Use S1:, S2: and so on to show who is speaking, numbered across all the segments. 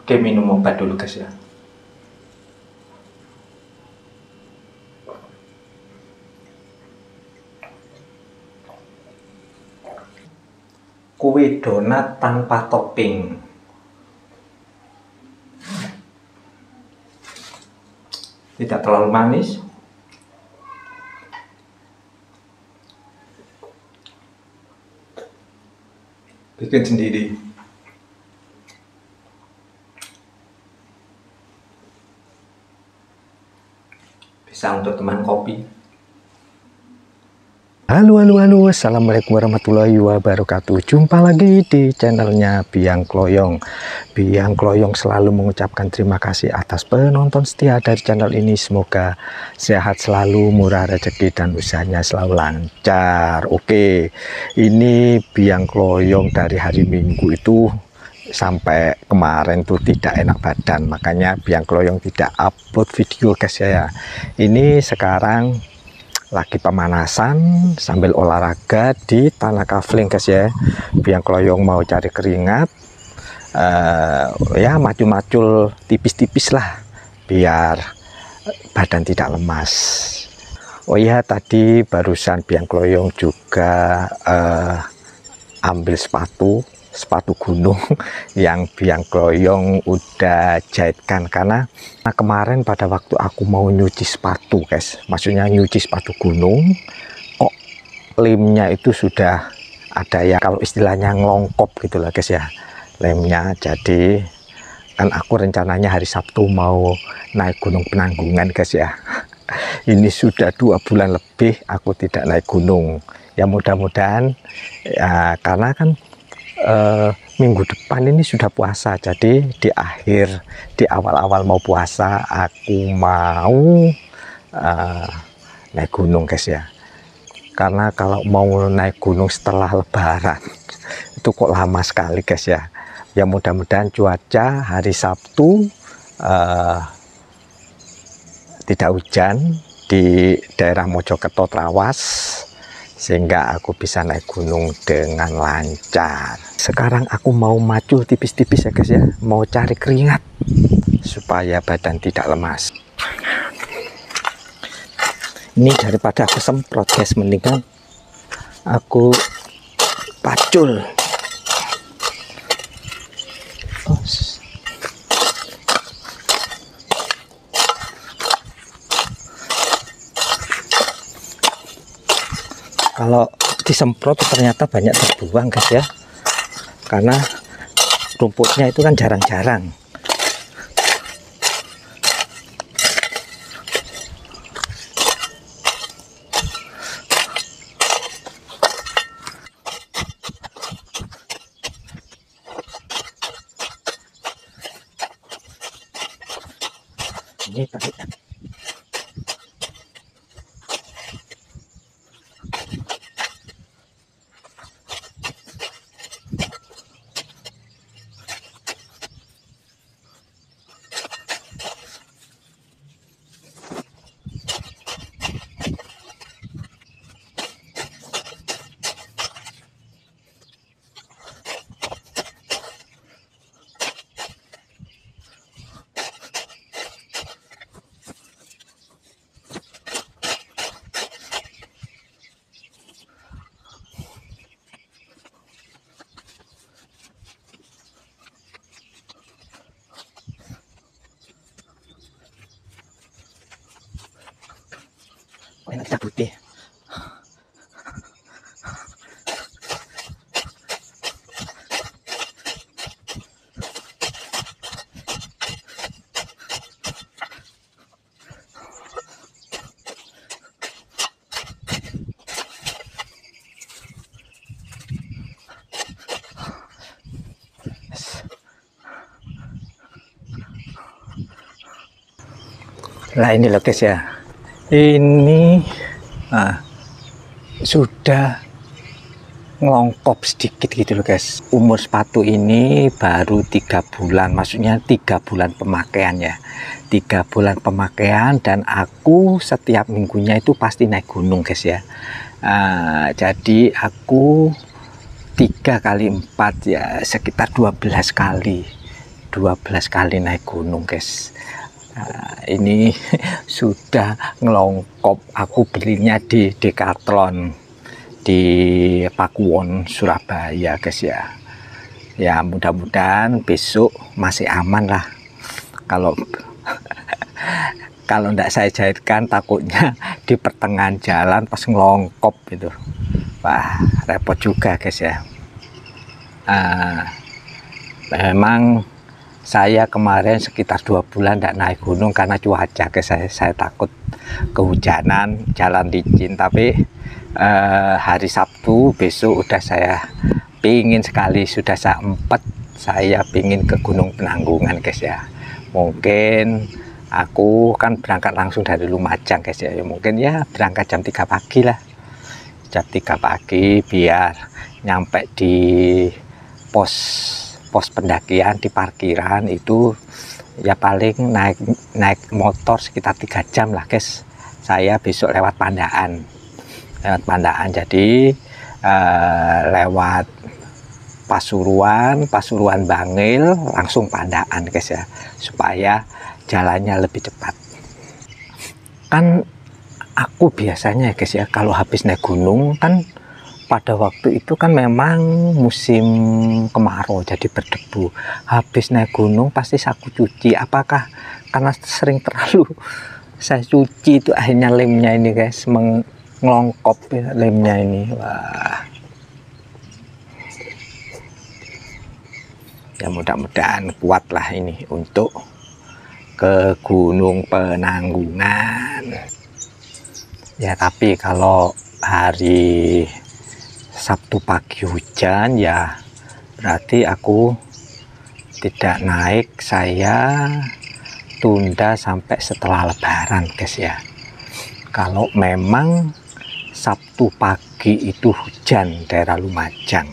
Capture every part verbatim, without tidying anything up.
S1: Oke, minum obat dulu guys ya. Kue donat tanpa topping. Tidak terlalu manis. Bikin sendiri. Bisa untuk teman kopi.
S2: Halo halo halo, assalamualaikum warahmatullahi wabarakatuh. Jumpa lagi di channelnya Biang Kloyong. Biang Kloyong selalu mengucapkan terima kasih atas penonton setia dari channel ini. Semoga sehat selalu, murah rezeki, dan usahanya selalu lancar. Oke, ini Biang Kloyong dari hari Minggu itu sampai kemarin tuh tidak enak badan, makanya Biang Kloyong tidak upload video guys ya. Ini sekarang lagi pemanasan sambil olahraga di tanah kafling guys ya. Biang Kloyong mau cari keringat, uh, ya macul-macul tipis-tipis lah biar badan tidak lemas. Oh iya, tadi barusan Biang Kloyong juga uh, ambil sepatu sepatu gunung yang Biang Kloyong udah jahitkan, karena nah kemarin pada waktu aku mau nyuci sepatu guys, maksudnya nyuci sepatu gunung, kok lemnya itu sudah ada ya, kalau istilahnya ngelongkop gitu lah guys ya lemnya. Jadi kan aku rencananya hari Sabtu mau naik Gunung Penanggungan guys ya. Ini sudah dua bulan lebih aku tidak naik gunung ya. Mudah-mudahan ya, karena kan Uh, minggu depan ini sudah puasa, jadi di akhir di awal-awal mau puasa aku mau uh, naik gunung guys ya. Karena kalau mau naik gunung setelah lebaran itu kok lama sekali guys ya. Ya mudah-mudahan cuaca hari Sabtu uh, tidak hujan di daerah Mojokerto Trawas, sehingga aku bisa naik gunung dengan lancar. Sekarang aku mau macul tipis-tipis ya guys ya, mau cari keringat supaya badan tidak lemas. Ini daripada aku semprot guys, mendingan aku pacul. Oh. Kalau disemprot ternyata banyak terbuang guys ya, karena rumputnya itu kan jarang-jarang. Ini tadi enak kita putih. Nah ini loh guys ya, ini nah, sudah ngelongkop sedikit gitu loh guys. Umur sepatu ini baru tiga bulan, maksudnya tiga bulan pemakaian ya, tiga bulan pemakaian, dan aku setiap minggunya itu pasti naik gunung guys ya. Uh, jadi aku tiga kali empat ya sekitar dua belas kali dua belas kali naik gunung guys. Nah, ini sudah ngelongkop. Aku belinya di Decathlon di Pakuwon Surabaya guys ya. Ya mudah-mudahan besok masih aman lah. Kalau kalau enggak saya jahitkan takutnya di pertengahan jalan pas ngelongkop itu. Wah, repot juga guys ya. Uh, memang saya kemarin sekitar dua bulan tidak naik gunung karena cuaca guys. Saya, saya takut kehujanan, jalan licin. Tapi uh, hari Sabtu besok udah saya pingin sekali, sudah saya empat saya pingin ke Gunung Penanggungan guys ya. Mungkin aku kan berangkat langsung dari Lumajang guys ya. Ya mungkin ya berangkat jam tiga pagi lah, jam tiga pagi biar nyampe di pos pos pendakian di parkiran itu ya paling naik naik motor sekitar tiga jam lah guys. Saya besok lewat Pandaan, lewat Pandaan jadi eh, lewat Pasuruan, Pasuruan Bangil langsung Pandaan guys ya, supaya jalannya lebih cepat. Kan aku biasanya guys ya kalau habis naik gunung kan pada waktu itu kan memang musim kemarau jadi berdebu. Habis naik gunung pasti aku cuci. Apakah karena sering terlalu saya cuci itu akhirnya lemnya ini guys mengelongkop ya, lemnya ini. Wah. Ya mudah-mudahan kuatlah ini untuk ke Gunung Penanggungan. Ya tapi kalau hari Sabtu pagi hujan ya berarti aku tidak naik, saya tunda sampai setelah Lebaran guys ya. Kalau memang Sabtu pagi itu hujan daerah Lumajang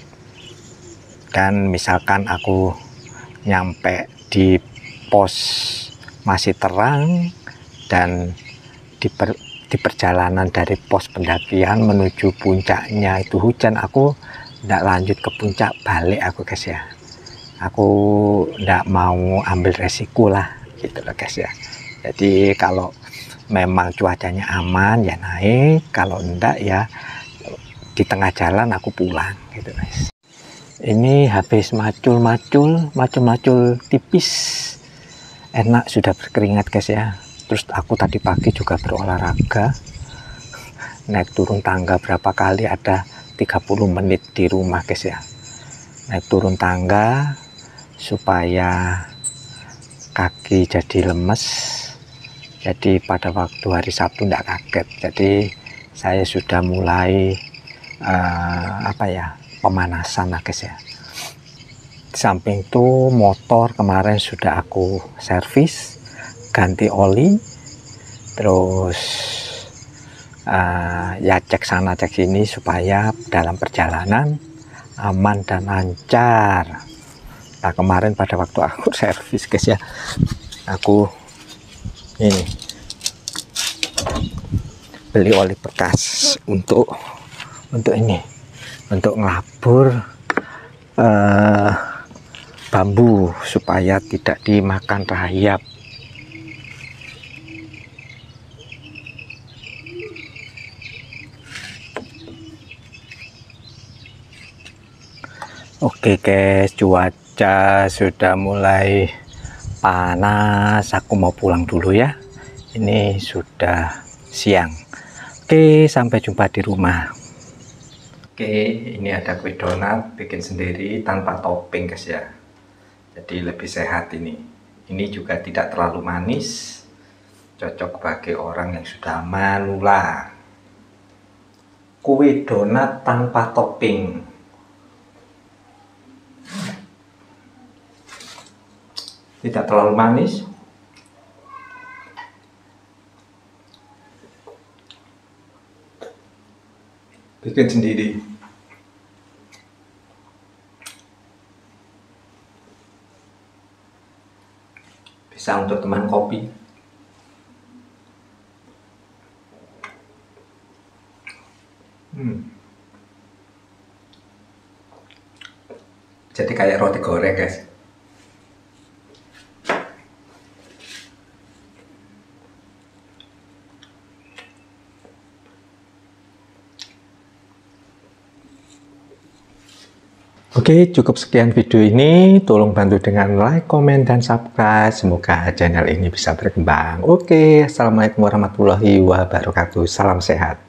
S2: dan misalkan aku nyampe di pos masih terang dan di per di perjalanan dari pos pendakian menuju puncaknya itu hujan, aku tidak lanjut ke puncak, balik aku guys ya. Aku tidak mau ambil resiko lah gitu loh guys ya. Jadi kalau memang cuacanya aman ya naik, kalau enggak ya di tengah jalan aku pulang gitu guys. Ini habis macul-macul macul-macul tipis, enak sudah berkeringat guys ya. Terus aku tadi pagi juga berolahraga, naik turun tangga berapa kali, ada tiga puluh menit di rumah guys ya. Naik turun tangga supaya kaki jadi lemes, jadi pada waktu hari Sabtu tidak kaget. Jadi saya sudah mulai uh, apa ya pemanasan lah guys ya. Di samping itu motor kemarin sudah aku servis, ganti oli, terus uh, ya cek sana cek sini supaya dalam perjalanan aman dan lancar. Nah kemarin pada waktu aku servis guys ya, aku ini beli oli bekas untuk untuk ini untuk ngelabur uh, bambu supaya tidak dimakan rayap. Oke guys, cuaca sudah mulai panas, aku mau pulang dulu ya. Ini sudah siang. Oke, sampai jumpa di rumah.
S1: Oke, ini ada kue donat bikin sendiri tanpa topping guys ya. Jadi lebih sehat ini. Ini juga tidak terlalu manis, cocok bagi orang yang sudah manula. Kue donat tanpa topping. Tidak terlalu manis, bikin sendiri. Bisa untuk teman kopi. Hmm. Jadi kayak roti goreng guys.
S2: Oke, cukup sekian video ini. Tolong bantu dengan like, komen, dan subscribe. Semoga channel ini bisa berkembang. Oke, assalamualaikum warahmatullahi wabarakatuh. Salam sehat.